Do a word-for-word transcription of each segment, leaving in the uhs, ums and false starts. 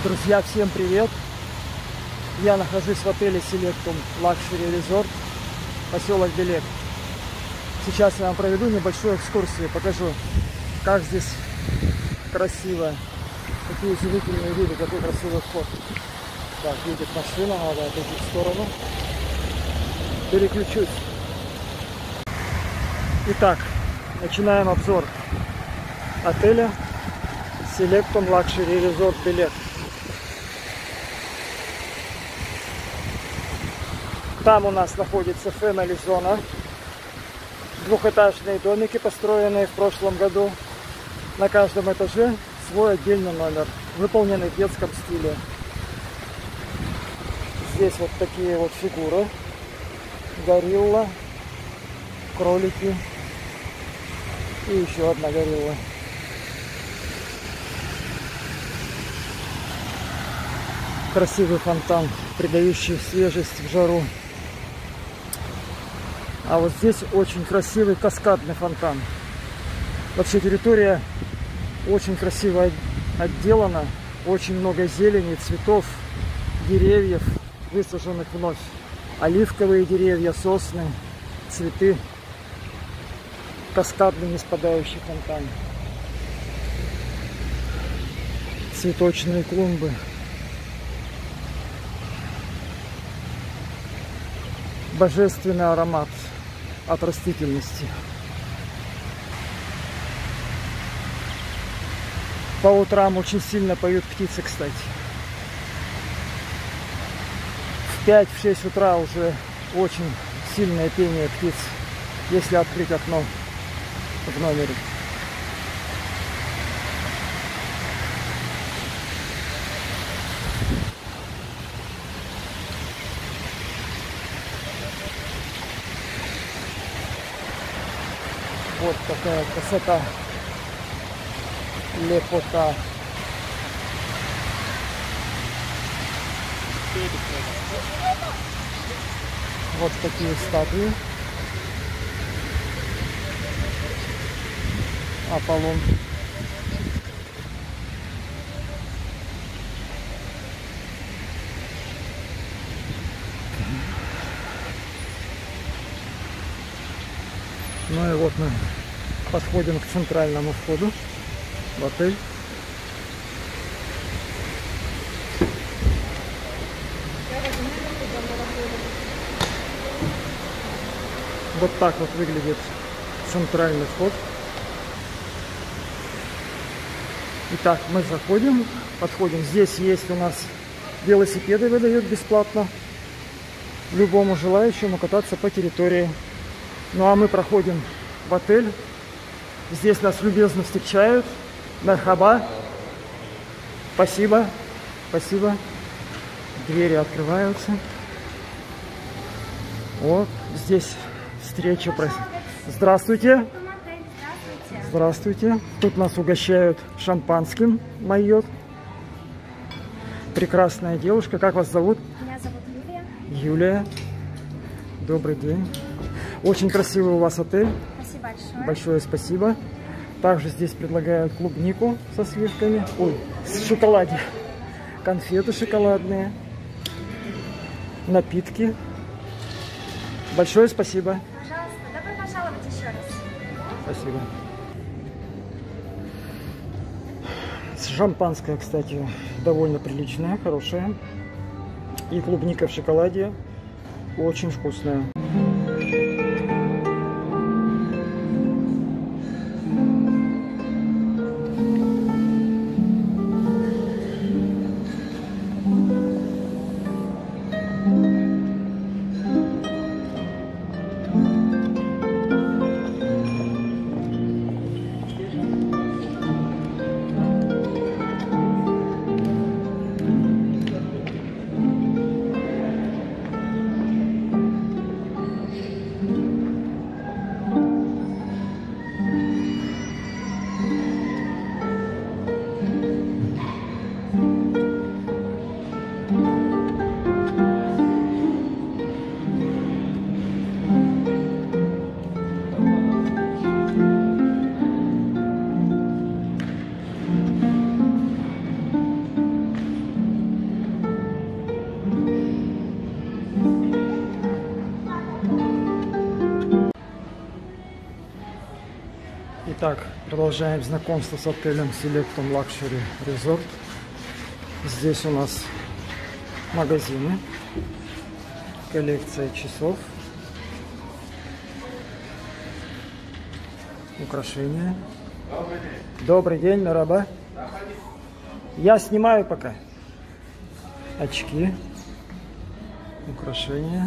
Друзья, всем привет! Я нахожусь в отеле Selectum Luxury Resort, поселок Белек. Сейчас я вам проведу небольшую экскурсию, покажу, как здесь красиво, какие удивительные виды, какой красивый вход. Так, едет машина, надо отойти в сторону. Переключусь. Итак, начинаем обзор отеля Selectum Luxury Resort Белек. Там у нас находится Family зона. Двухэтажные домики, построенные в прошлом году. На каждом этаже свой отдельный номер, выполненный в детском стиле. Здесь вот такие вот фигуры. Горилла, кролики и еще одна горилла. Красивый фонтан, придающий свежесть в жару. А вот здесь очень красивый каскадный фонтан. Вообще территория очень красиво отделана. Очень много зелени, цветов, деревьев, высаженных вновь. Оливковые деревья, сосны, цветы. Каскадный неспадающий фонтан. Цветочные клумбы. Божественный аромат от растительности. По утрам очень сильно поют птицы, кстати. В пять-шесть утра уже очень сильное пение птиц, если открыть окно в номере. Вот такая красота, лепота. Вот такие статуи. Аполлон. Ну и вот мы подходим к центральному входу в отель. Вот так вот выглядит центральный вход. Итак, мы заходим, подходим. Здесь есть у нас велосипеды, выдают бесплатно любому желающему кататься по территории. Ну а мы проходим в отель. Здесь нас любезно встречают. Мерхаба. Спасибо. Спасибо. Двери открываются. Вот здесь встреча. Здравствуйте. Здравствуйте. Тут нас угощают шампанским. Майот. Прекрасная девушка. Как вас зовут? Меня зовут Юлия. Юлия. Добрый день. Очень красивый у вас отель. Спасибо большое. Большое спасибо. Также здесь предлагают клубнику со сливками. Ой, с шоколаде. Конфеты шоколадные. Напитки. Большое спасибо. Пожалуйста, добро пожаловать еще раз. Спасибо. Шампанское, кстати, довольно приличное, хорошее. И клубника в шоколаде очень вкусная. Итак, продолжаем знакомство с отелем Selectum Luxury Resort. Здесь у нас магазины, коллекция часов, украшения. Добрый день, Мираба. Я снимаю пока. Очки, украшения.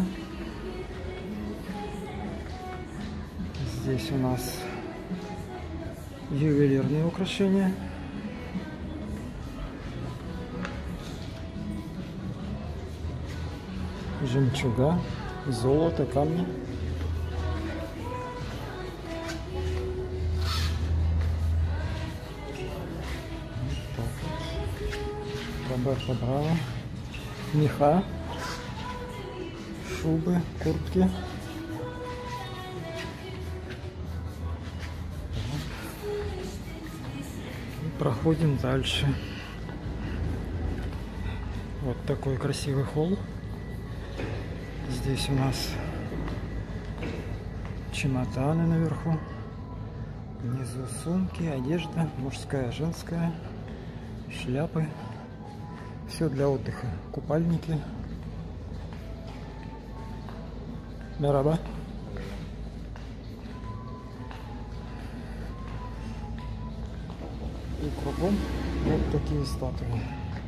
Здесь у нас ювелирные украшения. Жемчуга, золото, камни. Роберто Браво. Меха, шубы, куртки. Проходим дальше. Вот такой красивый холл. Здесь у нас чемоданы наверху. Внизу сумки, одежда, мужская, женская, шляпы. Все для отдыха. Купальники. Мераба. И кругом вот такие статуи.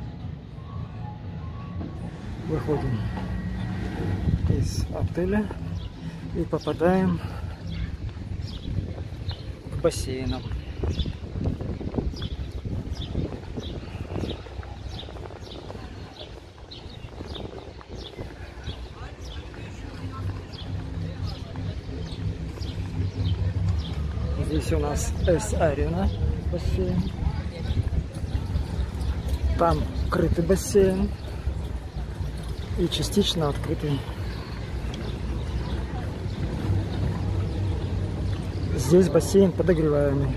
Выходим из отеля и попадаем к бассейнам. Здесь у нас S-арена, бассейн. Там крытый бассейн и частично открытый. Здесь бассейн подогреваемый.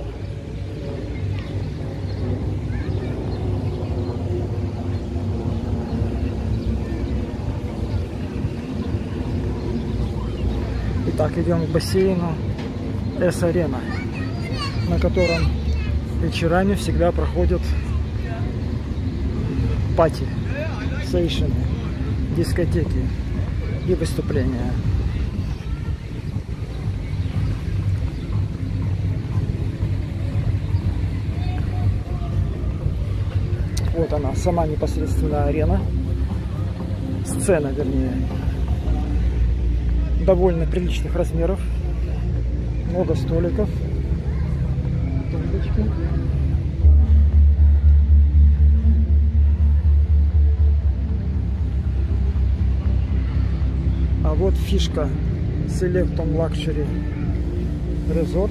Итак, идем к бассейну S-арена, на котором вечерами всегда проходят пати, сейшены, дискотеки и выступления. Вот она, сама непосредственно арена, сцена, вернее, довольно приличных размеров, много столиков, тумбочки. А вот фишка Selectum Luxury Resort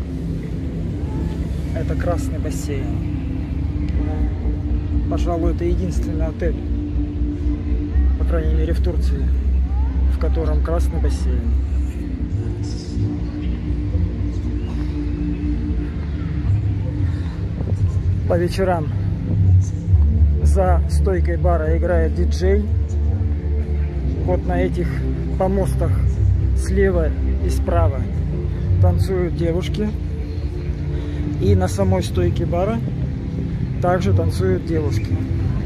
— это красный бассейн. Пожалуй, это единственный отель, по крайней мере в Турции, в котором красный бассейн. По вечерам за стойкой бара играет диджей. Вот на этих помостах слева и справа танцуют девушки. И на самой стойке бара также танцуют девушки.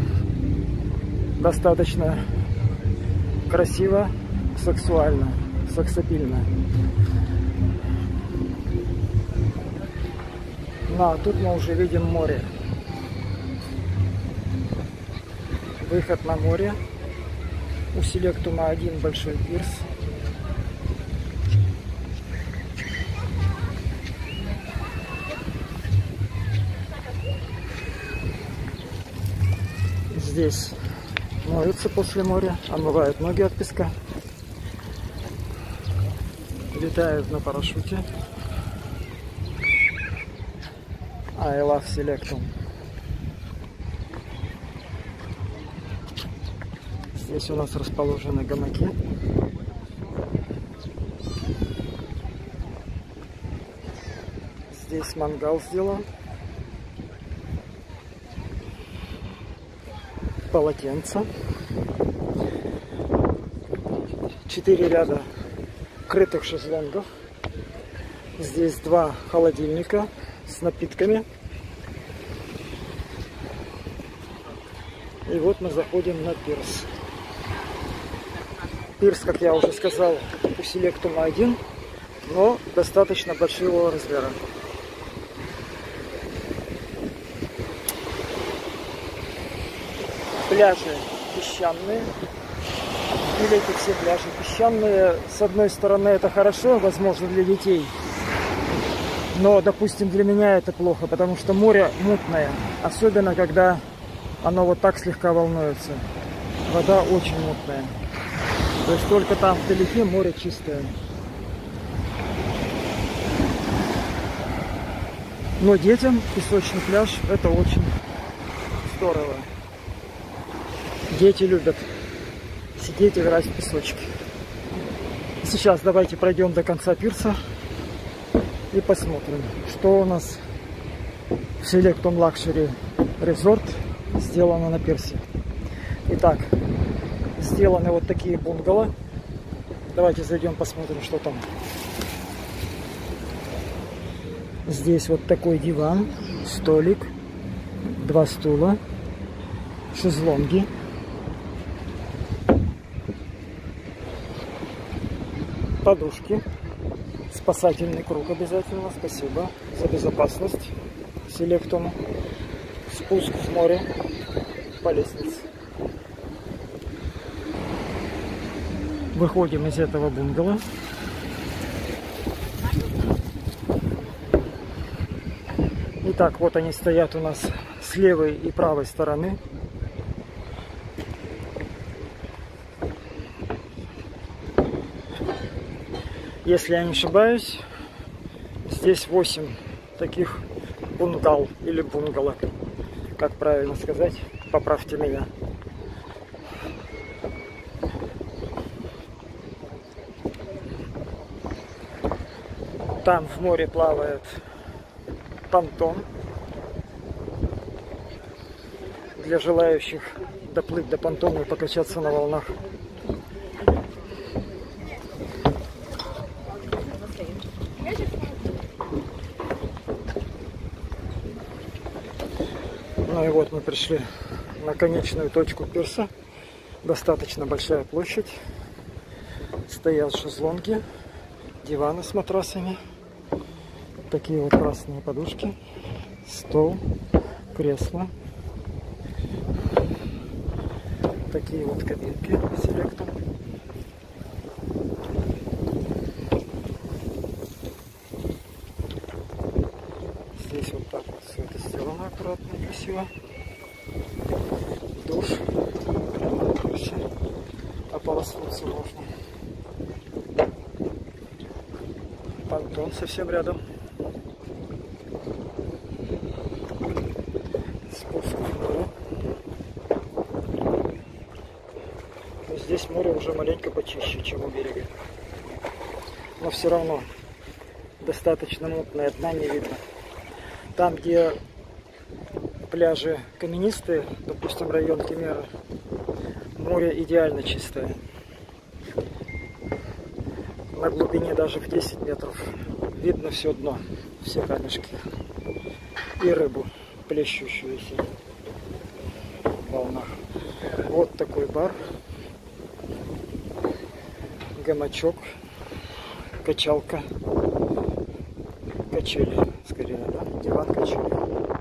Достаточно красиво, сексуально, сексапильно. Ну, а тут мы уже видим море. Выход на море. У Селектума один большой пирс. Здесь моются после моря, омывают ноги от песка, летают на парашюте. I love Selectum. Здесь у нас расположены гамаки. Здесь мангал сделан. Полотенца. Четыре ряда крытых шезлонгов. Здесь два холодильника с напитками. И вот мы заходим на пирс. Пирс, как я уже сказал, у Селектума один, но достаточно большого размера. Пляжи песчаные. Или эти все пляжи песчаные. С одной стороны, это хорошо, возможно, для детей. Но, допустим, для меня это плохо, потому что море мутное. Особенно, когда оно вот так слегка волнуется. Вода очень мутная. То есть только там вдалеке море чистое. Но детям песочный пляж — это очень здорово. Дети любят сидеть и играть в песочке. Сейчас давайте пройдем до конца пирса и посмотрим, что у нас в Selectum Luxury Resort сделано на пирсе. Итак, сделаны вот такие бунгало. Давайте зайдем, посмотрим, что там. Здесь вот такой диван, столик, два стула, шезлонги. Подушки, спасательный круг обязательно, спасибо за безопасность Selectum. Спуск в море по лестнице. Выходим из этого бунгало. Итак, вот они стоят у нас с левой и правой стороны. Если я не ошибаюсь, здесь восемь таких бунгал или бунгало, как правильно сказать, поправьте меня. Там в море плавает понтон для желающих доплыть до понтона и покачаться на волнах. Ну и вот мы пришли на конечную точку пирса. Достаточно большая площадь. Стоят шезлонги, диваны с матрасами. Такие вот красные подушки. Стол, кресло. Такие вот кабинки Selectum. Здесь вот так вот все это сделано аккуратно и красиво. Душ. Ополоснуться можно. Понтон совсем рядом. Спуск в море. Но здесь море уже маленько почище, чем у берега. Но все равно достаточно мутное, дна не видно. Там, где пляжи каменистые, допустим, район Кемера, море идеально чистое. На глубине даже в десять метров видно все дно, все камешки. И рыбу, плещущуюся в волнах. Вот такой бар. Гамачок, качалка, качели, скорее, да? Диван, качели.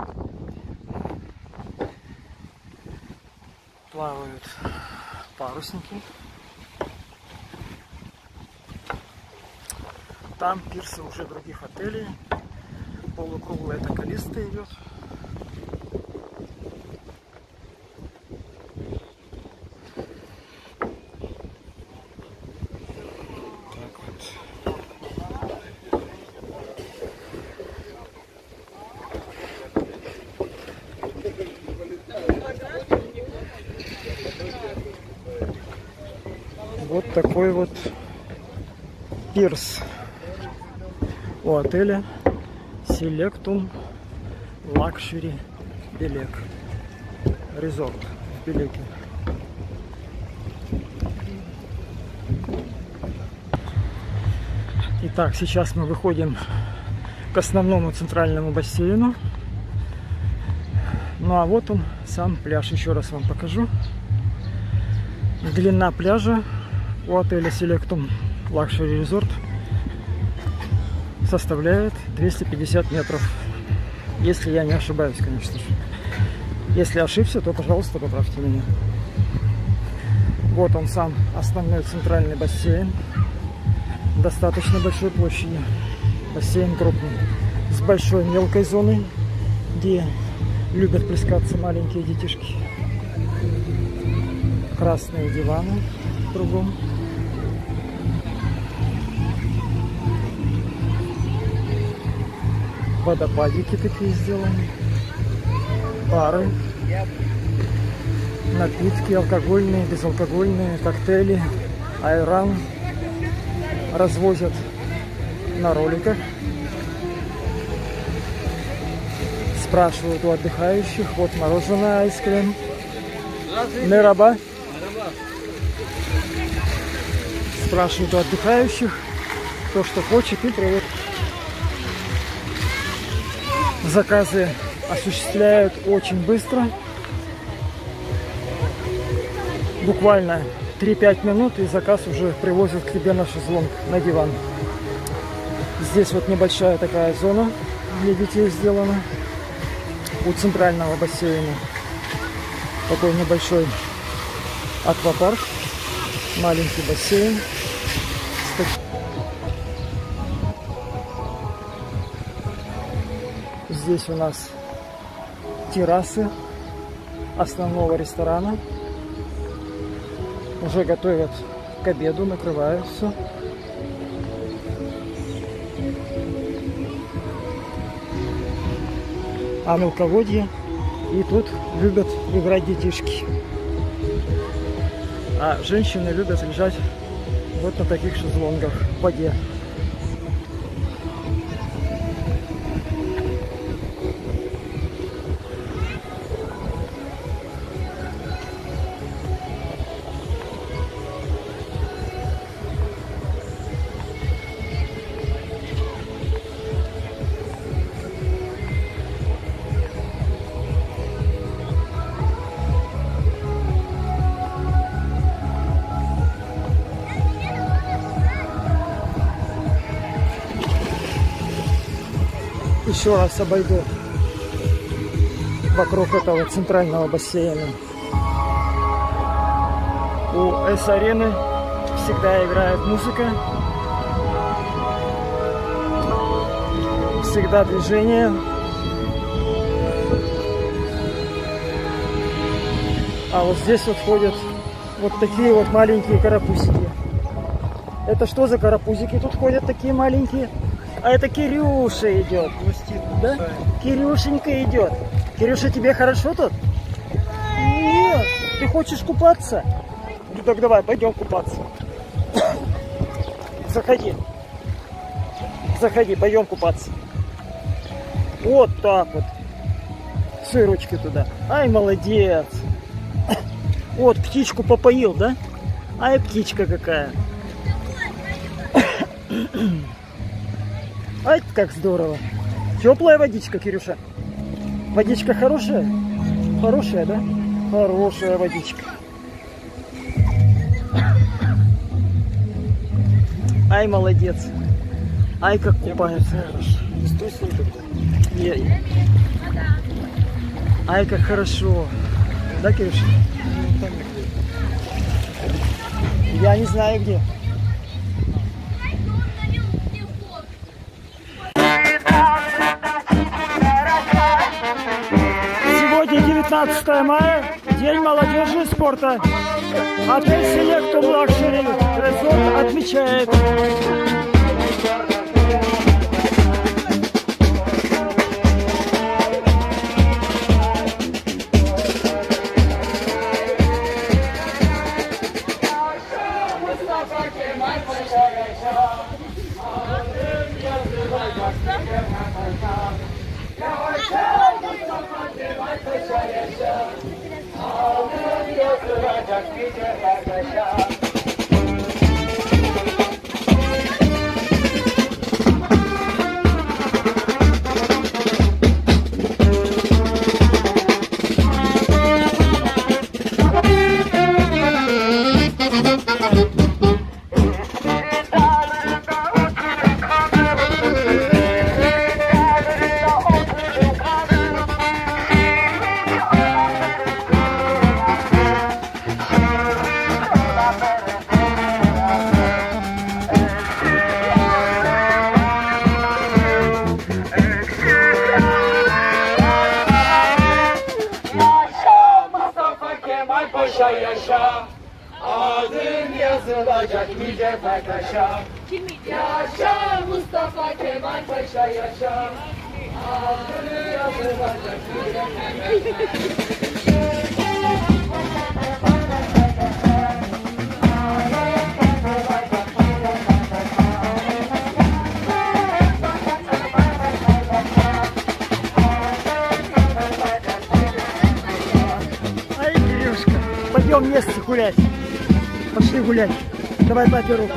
Плавают парусники. Там пирсы уже других отелей. Полукруглая эта калиста идет. Так вот. Вот такой вот пирс у отеля Selectum Luxury Belek Resort в Белеке. Так, сейчас мы выходим к основному центральному бассейну. Ну а вот он, сам пляж. Еще раз вам покажу. Длина пляжа у отеля Selectum Luxury Resort составляет двести пятьдесят метров. Если я не ошибаюсь, конечно же. Если ошибся, то, пожалуйста, поправьте меня. Вот он сам, основной центральный бассейн. Достаточно большой площади. Бассейн крупный. С большой мелкой зоной, где любят плескаться маленькие детишки. Красные диваны кругом. Водопадики такие сделаны. Бары. Напитки алкогольные, безалкогольные, коктейли, айран развозят на роликах. Спрашивают у отдыхающих. Вот мороженое, айскрим. Мераба. Спрашивают у отдыхающих то, что хочет, и приводят. Заказы осуществляют очень быстро. Буквально три-пять минут, и заказ уже привозят к тебе на шезлонг, на диван. Здесь вот небольшая такая зона для детей сделана у центрального бассейна. Такой небольшой аквапарк, маленький бассейн. Здесь у нас террасы основного ресторана. Уже готовят к обеду, накрывают все. А мелководье. И тут любят играть детишки. А женщины любят лежать вот на таких шезлонгах в воде. Еще раз обойду вокруг этого центрального бассейна. У С-арены всегда играет музыка, всегда движение. А вот здесь вот ходят вот такие вот маленькие карапузики. Это что за карапузики тут ходят такие маленькие? А это Кирюша идет. Да? Кирюшенька идет. Кирюша, тебе хорошо тут? Нет. Ты хочешь купаться? Ну так давай, пойдем купаться. Заходи. Заходи, пойдем купаться. Вот так вот. Суй ручки туда. Ай, молодец. Вот, птичку попоил, да? Ай, птичка какая. Ай, как здорово. Теплая водичка, Кирюша. Водичка хорошая? Хорошая, да? Хорошая водичка. Ай, молодец. Ай, как купается. Ай, как хорошо. Да, Кирюша? Я не знаю где. Сегодня девятнадцатое мая, День молодежи и спорта. Отель Selectum Luxury Resort отмечает. Kemal Paşa yaşa. Adın yazılacak nice ferdaşa. Yaşa Mustafa Kemal Paşa yaşa. Adın yazılacak nice ferdaşa. Ай, Кирюшка, пойдем вместе гулять. Пошли гулять. Давай папе руку.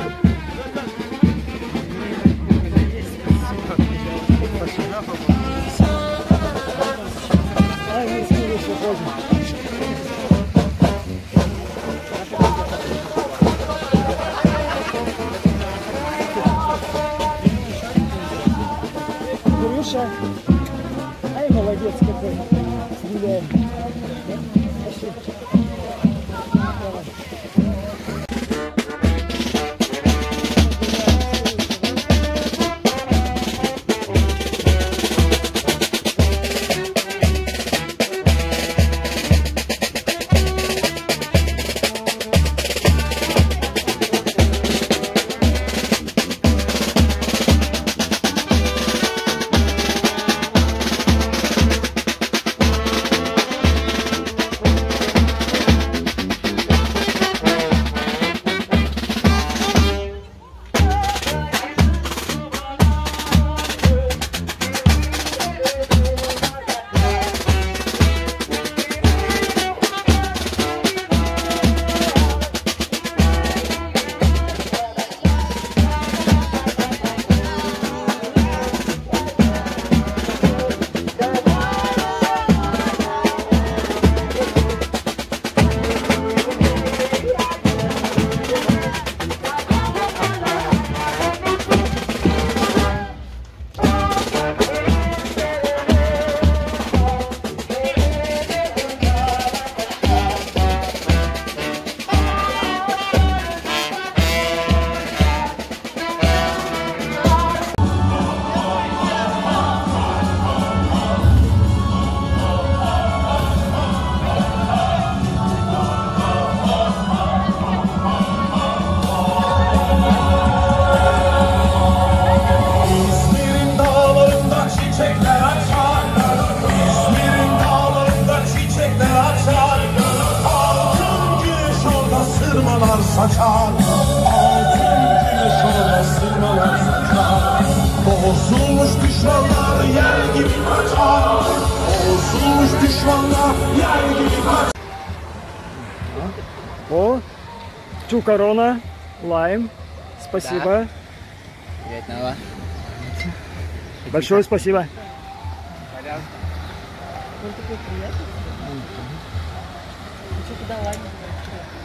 Пошли. Ай, мы с Кирюшей ходим. Кирюша, ай, молодец какой. Гуляем. Пошли. Давай. Saçar, altın güneş orada sırmalar saçar. Bozulmuş düşmanlar yer gibi kaçar. Bozulmuş düşmanlar yer gibi kaçar. О, Тю корона, лайм. Спасибо. Приятного. Большое спасибо. Пожалуйста. Он такой приятный. А что туда лайм?